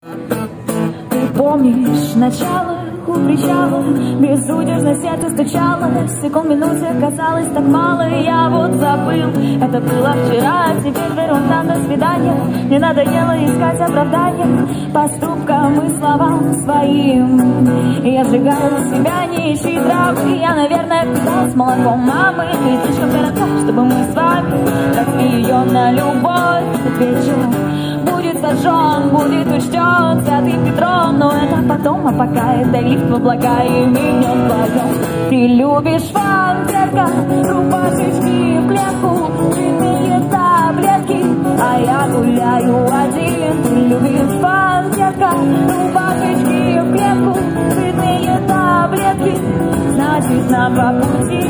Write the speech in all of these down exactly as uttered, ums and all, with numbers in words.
Ты помнишь начало у причала, безудержно сердце стучало, секунд минуте казалось так мало, и я вот забыл, это было вчера, теперь ерунда, до свидания. Мне надоело искать оправдания поступкам и словам своим. И я сжигаю себя, не ищи драмы. Я, наверное, питалась молоком мамы, и слишком коротка, чтобы мы с вами росли ее на любовь. Этот вечер будет сожжен, будет учтен святым Петром, но это потом, а пока это лифт в облака и меня вдвоем. Ты любишь фан, детка, рубашечки в клетку, цветные таблетки, а я гуляю один. Ты любишь фан, детка, рубашечки в клетку, цветные таблетки, значит нам по пути.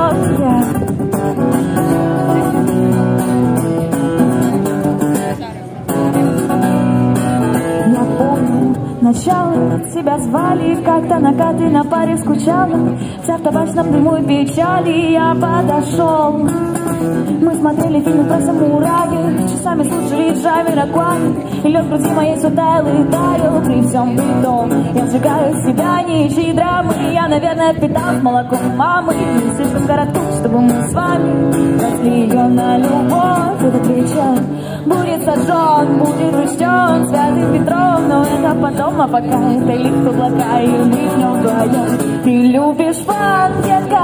Начало тебя звали, как-то накаты на паре скучала, вся в табачном дыму и печали. Я подошел, мы смотрели фильмы про самураев, часами слушали Джамироквай, и лед в груди моей все таял и таял при всем при том. Я сжигаю себя, не ищи драмы. Я, наверное, питалась молоком мамы, не слишком коротко, чтобы мы с вами росли ее на любовь. Этот вечер будет сожжен, будет учтен святым Петром, но это потом, а пока это лифт в облака и мы в нем вдвоем. Ты любишь фан, детка,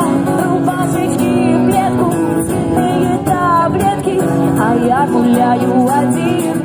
рубашечки в клетку, цветные таблетки, а я гуляю один.